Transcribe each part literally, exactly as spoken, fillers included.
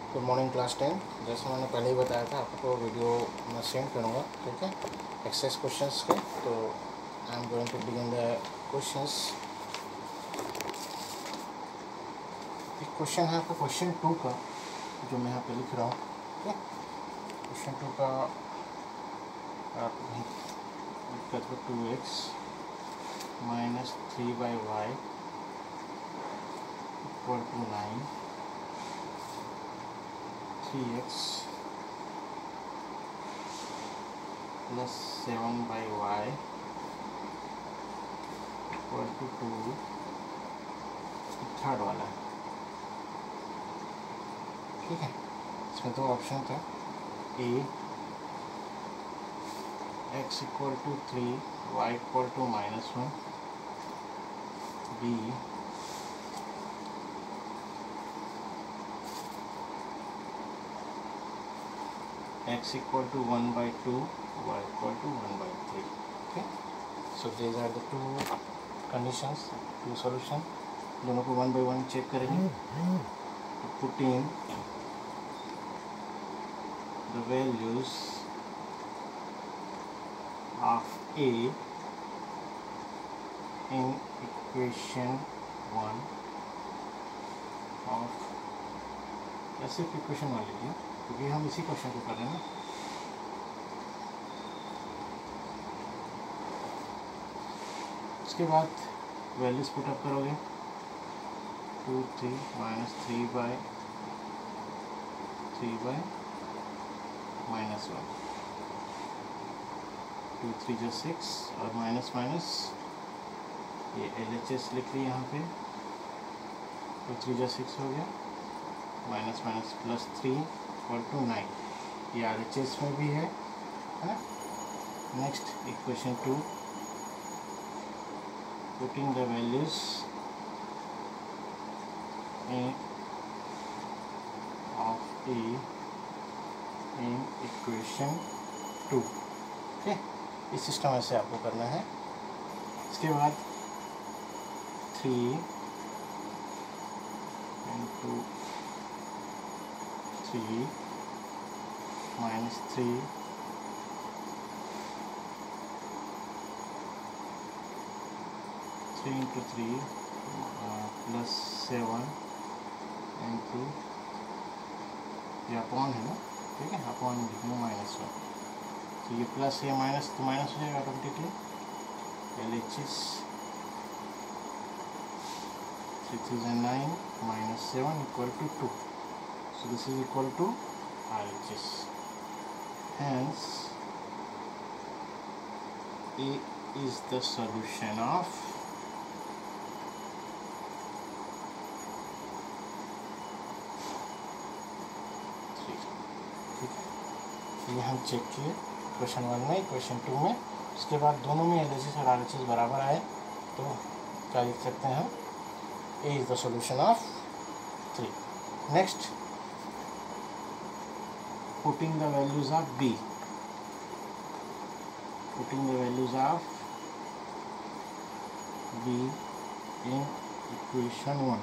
Good morning class ten. जैसे मैंने पहले ही बताया था आपको वीडियो मैं सेंड करूँगा, ठीक है, एक्सरसाइज क्वेश्चंस के। तो I am going to begin the questions. एक क्वेश्चन है आपका क्वेश्चन टू का, जो मैं यहाँ पे लिख रहा हूँ, ठीक है। क्वेश्चन टू का आप लिख कर two x minus three by y equal to nine, three x plus seven by y equal to two, third वाला है, ठीक है। इसमें दो ऑप्शन था, a x equal to three y equal to minus one, b x equal to one by two y equal to one by three, okay. So these are the two conditions, two solution. दोनों को one by one check करेंगे। तो put in the values of a in equation one of, ऐसे equation one लीजिए क्योंकि हम इसी question को कर रहे हैं ना। उसके बाद वैल्यूज पुटअप करोगे, two three minus three by three by minus one, two three जो सिक्स और माइनस माइनस ये एल एच एस लिख ली यहाँ पे, टू थ्री जो सिक्स हो गया, minus minus plus three equal to nine, ये आर एच एस में भी है, है ना। Next equation two, putting the values in of a in equation two, ठीक है। इस सिस्टम में से आपको करना है। इसके बाद three into three minus three three into three plus seven into, ये अपॉन है ना, ठीक है, अपॉन लिखना माइनस वन। तो ये प्लस ये माइनस तो माइनस हो जाएगा automatically, L H S three three nine minus seven equal to two, so this is equal to R H S. Hence, A is the solution of three. ठीक है, ये हम चेक किए question one में, question two में। उसके बाद दोनों में एल एच एस और आर एच एस बराबर आए, तो क्या लिख सकते हैं हम, A is the solution of three. Next, putting the values of B, putting the values of B in equation one,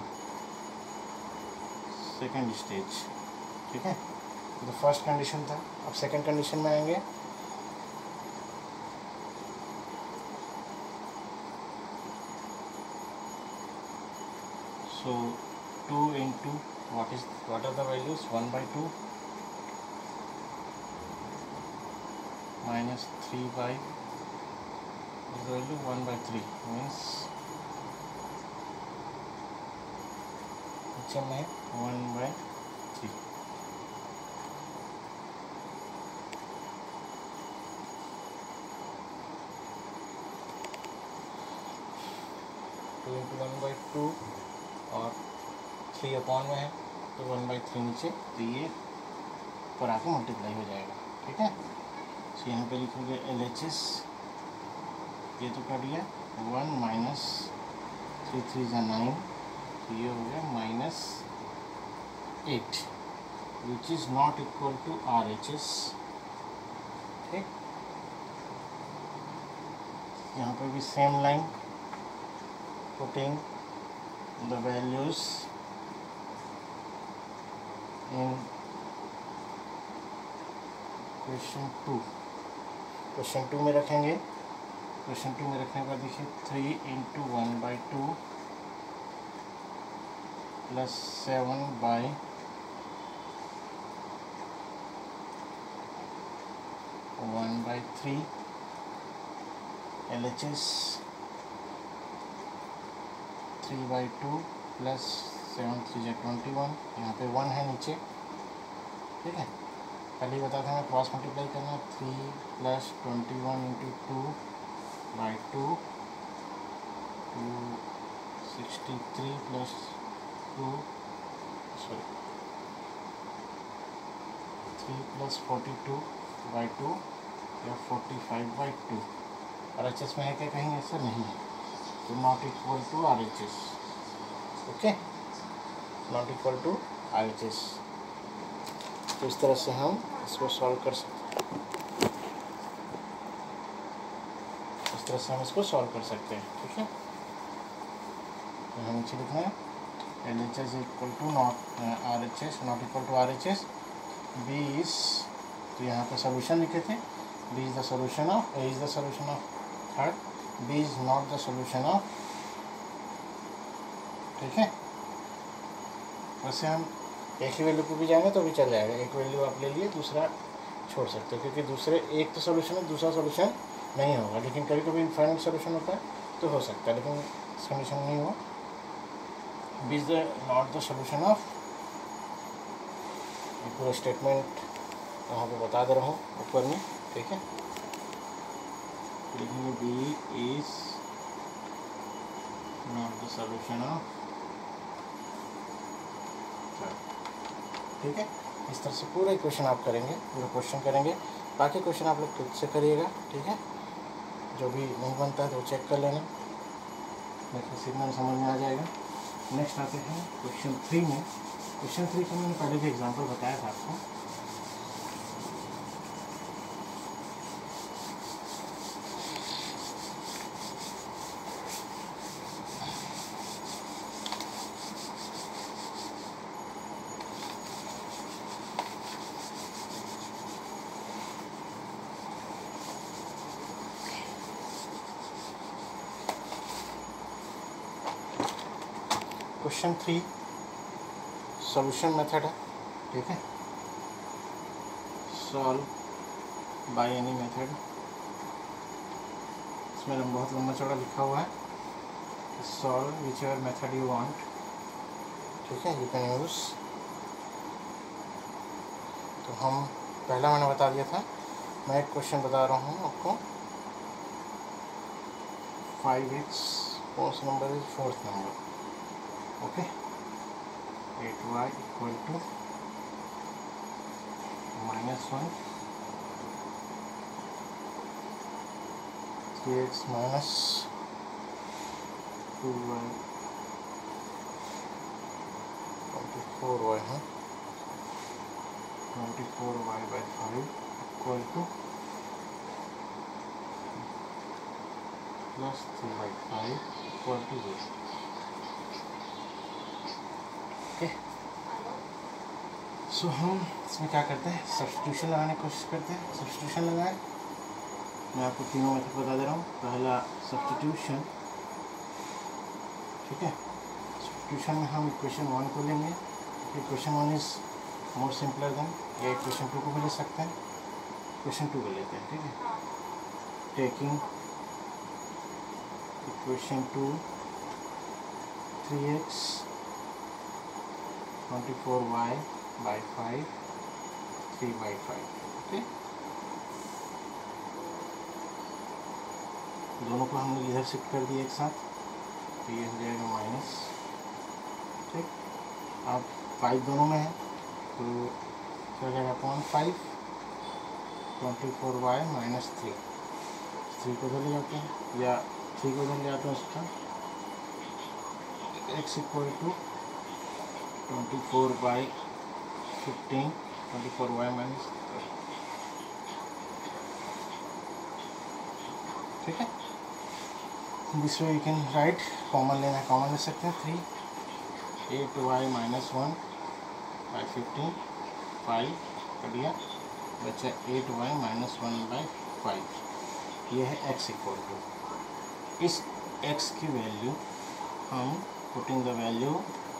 second stage, ठीक है। तो फर्स्ट कंडीशन था, अब सेकंड कंडीशन में आएंगे। So two into what is what are the values, one by two minus three by the value one by three means नीचे में one by three, two into one by two और three upon में है तो one by three नीचे, तो ये पर आके मल्टीप्लाई हो जाएगा, ठीक है। तो यहाँ पे लिखोगे एल एच एस, ये तो कर दिया वन माइनस थ्री थ्री जा नाइन, तो ये हो गया minus eight, which is not equal to R H S, ठीक। यहाँ पे भी same line, putting the values in question two question two में रखेंगे। क्वेश्चन टू में रखने के बाद देखिए three into one by two plus seven by one by three L H S three by two plus seven three जो twenty one, यहाँ पे वन है नीचे, ठीक है। पहले ही बता था मैं क्रॉस मल्टीप्लाई करना, three plus twenty one into two by two two sixty three plus two sorry three plus forty two by two या forty five by two. R H S में है क्या कहीं ऐसा नहीं है, तो not equal to R H S, okay, not equal to R H S. तो इस तरह से हम इसको सॉल्व कर सकते हैं, इस तरह से हम इसको सॉल्व कर सकते हैं, ठीक है। तो हम नीचे लिखना है L H S equal to not R H S, not equal to R H S, b is, तो यहाँ पे सोल्यूशन लिखे थे, b is the solution of, a is the solution of third, b is not the solution of, ठीक है। वैसे हम एक ही वैल्यू को भी जाएंगे तो भी चल जाएगा, एक वैल्यू आप ले लिए दूसरा छोड़ सकते हो, क्योंकि दूसरे एक तो सोल्यूशन है दूसरा सोल्यूशन नहीं होगा, लेकिन कभी कभी इनफाइनाइट सोल्यूशन होता है तो हो सकता है, लेकिन इस कंडीशन में नहीं हुआ। B is the not the solution of, ये पूरा स्टेटमेंट वहाँ पे बता दे रहा हूँ ऊपर में, ठीक है। लिखेंगे b is not the solution of, ठीक है। इस तरह से पूरा क्वेश्चन आप करेंगे, पूरा क्वेश्चन करेंगे, बाकी क्वेश्चन आप लोग खुद से करिएगा, ठीक है। जो भी नहीं बनता है तो चेक कर लेना, देखिए सिग्नल समझ में आ जाएगा। नेक्स्ट आते हैं क्वेश्चन थ्री में। क्वेश्चन थ्री का मैंने पहले भी एग्जांपल बताया था आपको, क्वेश्चन थ्री सॉल्यूशन मेथड है, ठीक है। सॉल्व बाय एनी मेथड, इसमें बहुत लंबा चौड़ा लिखा हुआ है, solve whichever method you want, ठीक है, यू कैन यूज। तो हम पहला मैंने बता दिया था, मैं एक क्वेश्चन बता रहा हूँ आपको, फाइव एक्स कौन सा नंबर है, fourth number, okay. Eight y equal to minus one, three x minus two y twenty four y है, twenty four y by five equal to plus three by five equal to zero, okay. So हम इसमें क्या करते हैं, substitution लगाने की कोशिश करते हैं। सब्स्टिट्यूशन लगाएं, मैं आपको तीनों मेथड बता दे रहा हूँ। पहला सब्स्टिट्यूशन, ठीक है। सब्स्टिट्यूशन में हम इक्वेशन वन को लेंगे, equation one is more simpler than, या इक्वेशन टू को भी ले सकते हैं, इक्वेशन टू को लेते हैं, ठीक है। Taking equation two three x twenty four y by five three by five, okay. दोनों को हम लोग इधर शिफ्ट कर दिए एक साथ, तो ये हो जाएगा माइनस, ठीक। अब फाइव दोनों में है तो क्या हो जाएगा point five, twenty four y minus three, three को उधर ले जाते हैं या थ्री को उधर ले जाते हैं, उसका x equal to twenty four by fifteen, twenty four y minus, ठीक है। This way you can write, common लेना है, कॉमन ले सकते हैं, three eight y minus one by fifteen, five कर दिया, बचा eight y minus one by five. ये है x इक्वल टू, इस x की वैल्यू हम putting the value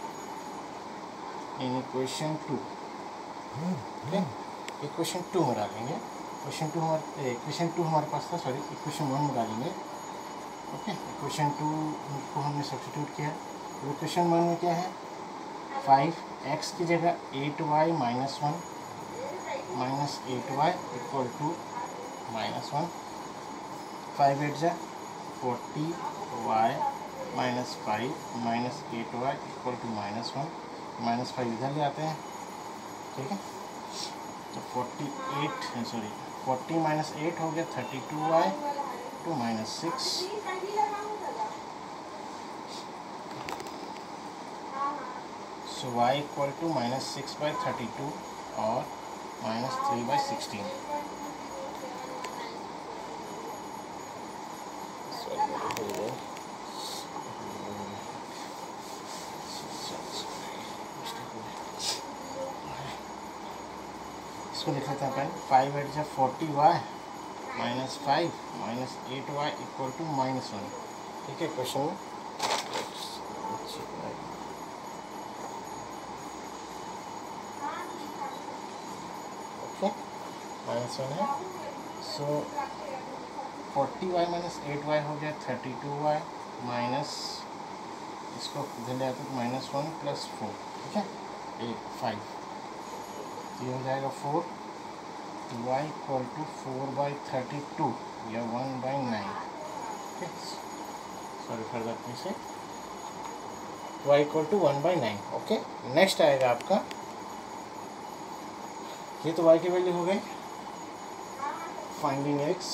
in equation two, okay, equation two में डालेंगे। इक्वेशन टू हमारे इक्वेशन टू हमारे पास था, सॉरी इक्वेशन वन में डालेंगे। ओके, इक्वेशन टू को हमने सब्स्टिट्यूट किया। तो इक्वेशन वन में क्या है, फाइव एक्स की जगह eight y minus one minus eight y equal to minus one, five eight जा forty y minus five minus eight y equal to minus one, minus five इधर ले आते हैं, ठीक है। तो forty eight sorry forty minus eight हो गया thirty two y two minus six, so y equal to minus six by thirty two और माइनस थ्री बाई सिक्सटीन। इसको लिख लेते हैं अपन, फाइव एट जा forty y minus five minus eight y equal to minus one, ठीक है। Question में okay minus one है, so forty y minus eight y हो गया थर्टी टू वाई माइनस, इसको इधर ले आते तो माइनस वन प्लस फोर, ठीक है, एट फाइव, ये हो जाएगा four, y equal to four by thirty two या वन बाई नाइन, ठीक, sorry for that mistake, y equal to one by nine. Okay, next आएगा आपका, ये तो y की वैल्यू हो गई, फाइंडिंग x,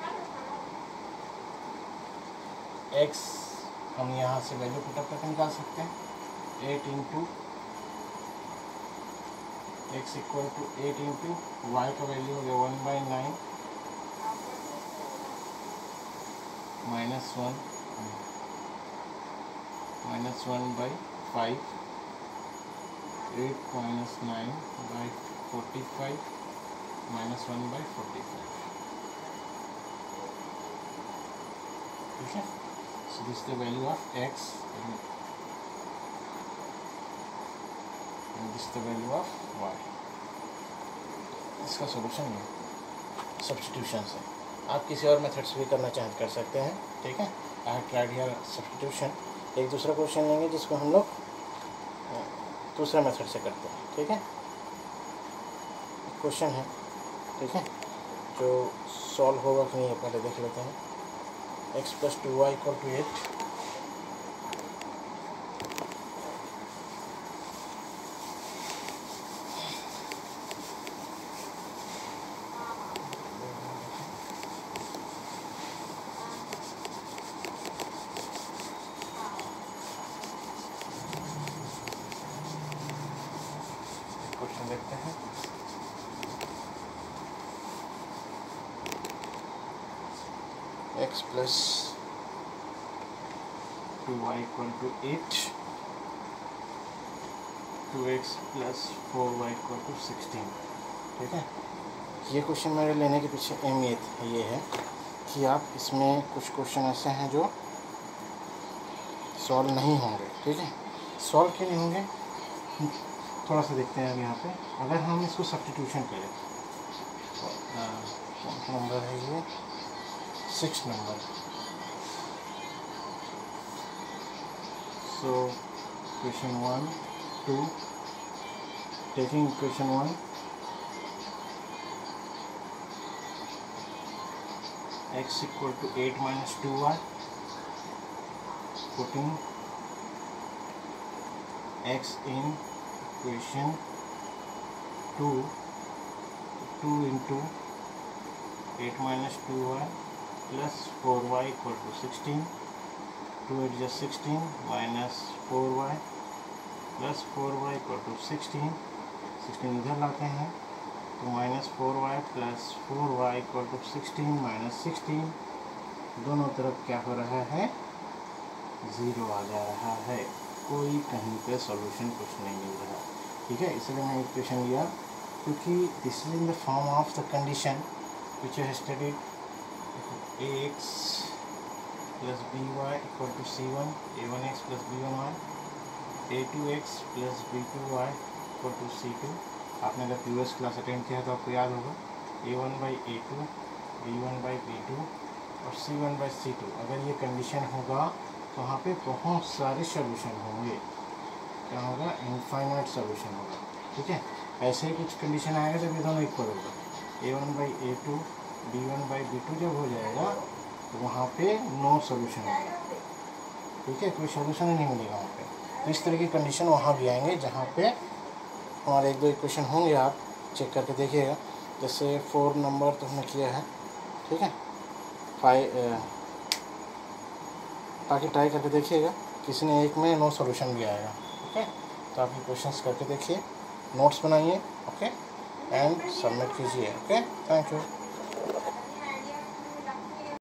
x हम यहाँ से वैल्यू पुटअप करके निकाल सकते हैं, eight into x equal to eight into y का वैल्यू हो गया one by nine minus one minus one by five, eight minus nine by forty five minus one by forty five, ठीक है। So this the value of x this the value of y. इसका solution है substitution से, आप किसी और method से भी करना चाहें कर सकते हैं, ठीक है। I have tried here substitution. एक दूसरा क्वेश्चन लेंगे जिसको हम लोग दूसरा मेथड से करते हैं, ठीक है। क्वेश्चन है, ठीक है, जो सॉल्व होगा कि नहीं है पहले देख लेते हैं। X plus two y equal to eight, question देखते हैं। X plus two y equal to eight, two x plus four y equal to sixteen, ठीक है। ये क्वेश्चन मेरे लेने के पीछे अहमियत ये है कि आप इसमें कुछ क्वेश्चन ऐसे हैं जो सॉल्व नहीं होंगे, ठीक है। सॉल्व क्यों नहीं होंगे, थोड़ा सा देखते हैं अब यहाँ पे। अगर हम इसको सब्स्टिट्यूशन करें, कौन सा नंबर है ये, six number. So question one two, taking question one, x equal to eight minus two y, putting x in equation two, two into eight minus two y plus four y equal to sixteen, two eight just sixteen minus four y plus four y equal to sixteen, sixteen इधर लाते हैं तो minus four y plus four y equal to sixteen minus sixteen, दोनों तरफ क्या हो रहा है, ज़ीरो आ जा रहा है, कोई कहीं पे सॉल्यूशन कुछ नहीं मिल रहा, ठीक है। इसलिए मैं इक्वेशन लिया क्योंकि this is in the form of the condition which you have studied, a x plus b y equal to c one, a one x plus b one y, a two x plus b two y equal to c two. आपने अगर previous class attend किया तो आपको याद होगा a one by a two, b one by b two और c one by c two. अगर ये कंडीशन होगा तो वहाँ पे बहुत सारे सोल्यूशन होंगे, क्या होगा, इनफाइनाइट सोल्यूशन होगा, ठीक है। ऐसे ही कुछ कंडीशन आएगा जब ये दोनों इक्वल होगा, a one by a two, b one by b two जब हो जाएगा तो वहाँ पे नो सोल्यूशन होगा, ठीक है, कोई सोल्यूशन ही नहीं मिलेगा वहाँ पे। तो इस तरह की कंडीशन वहाँ भी आएंगे जहाँ पे हमारे एक दो इक्वेशन होंगे, आप चेक करके देखिएगा। जैसे फोर नंबर तो हमने किया है, ठीक है, फाइव, ताकि ट्राई करके देखिएगा, किसी ने एक में नो सॉल्यूशन भी आएगा, ओके। तो आप ये क्वेश्चंस करके देखिए, नोट्स बनाइए, ओके, एंड सबमिट कीजिए, ओके। Thank you.